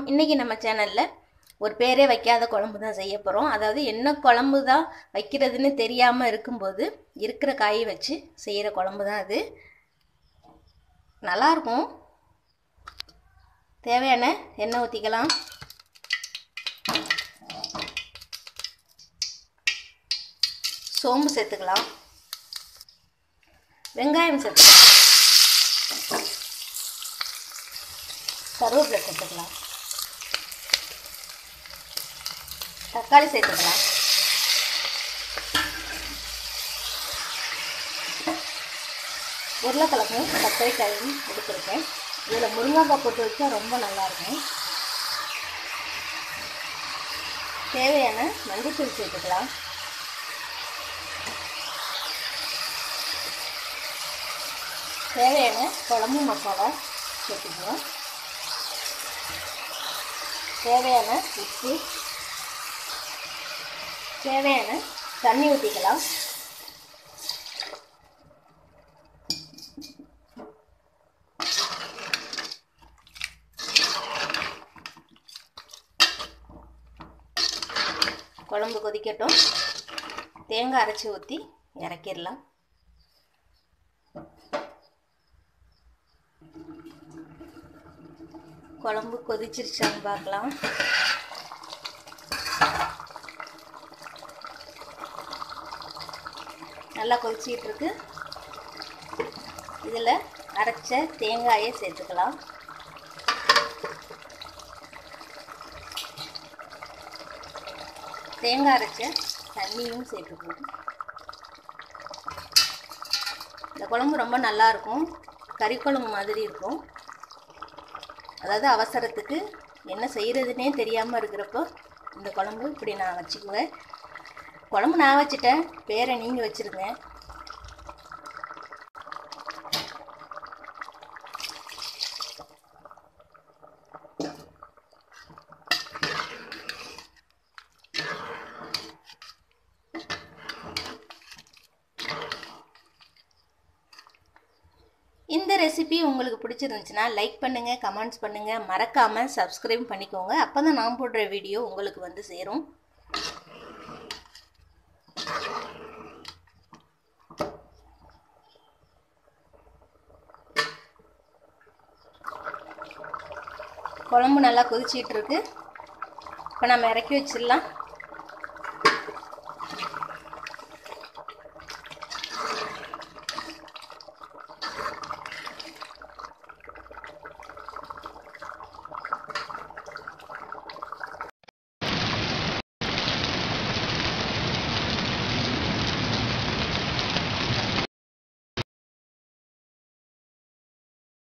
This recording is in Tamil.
இன்றைக்கி நம்ம சேனலில் ஒரு பேரே வைக்காத குழம்பு தான் செய்ய போகிறோம். அதாவது என்ன குழம்பு தான் வைக்கிறதுன்னு தெரியாமல் இருக்கும்போது இருக்கிற காயை வச்சு செய்கிற குழம்பு தான் அது. நல்லாயிருக்கும். தேவையான எண்ணெய் ஊற்றிக்கலாம். சோம்பு சேர்த்துக்கலாம். வெங்காயம் சேர்த்துக்கலாம். கருவேப்பிலை சேர்த்துக்கலாம். தக்காளி சேர்த்துக்கலாம். உருளைக்கிழங்கு கத்திரிக்காயும் எடுத்துருக்கேன். இதில் முருங்கைக்காய் போட்டு வச்சா ரொம்ப நல்லாயிருக்கும். தேவையான மஞ்சள்தூள் சேர்த்துக்கலாம். தேவையான குழம்பு மசாலா சேர்த்துக்கலாம். தேவையான உப்பு, தேவையான தண்ணி ஊற்றிக்கலாம். குழம்பு கொதிக்கட்டும். தேங்காய் அரைச்சி ஊற்றி இறக்கிடலாம். குழம்பு கொதிச்சிருச்சான்னு பார்க்கலாம். நல்லா கொதிச்சிட்டு இருக்கு. இதில் அரைச்ச தேங்காயை சேர்த்துக்கலாம். தேங்காய் அரைச்ச தண்ணியும் சேர்த்துக்கலாம். இந்த குழம்பு ரொம்ப நல்லா இருக்கும். கறி குழம்பு மாதிரி இருக்கும். அதாவது அவசரத்துக்கு என்ன செய்கிறதுனே தெரியாமல் இருக்கிறப்போ இந்த குழம்பு இப்படி நான் வச்சுக்குவேன். குழம்பு நான் வச்சுட்டேன், பேரை நீங்கள் வச்சுருங்க. இந்த ரெசிபி உங்களுக்கு பிடிச்சிருந்துச்சுன்னா லைக் பண்ணுங்கள், கமெண்ட்ஸ் பண்ணுங்கள், மறக்காமல் சப்ஸ்கிரைப் பண்ணிக்கோங்க. அப்போ தான் நான் போடுற வீடியோ உங்களுக்கு வந்து சேரும். குழம்பு நல்லா கொதிச்சிட்டு இருக்கு. இப்போ நம்ம இறக்கி வச்சிடலாம்.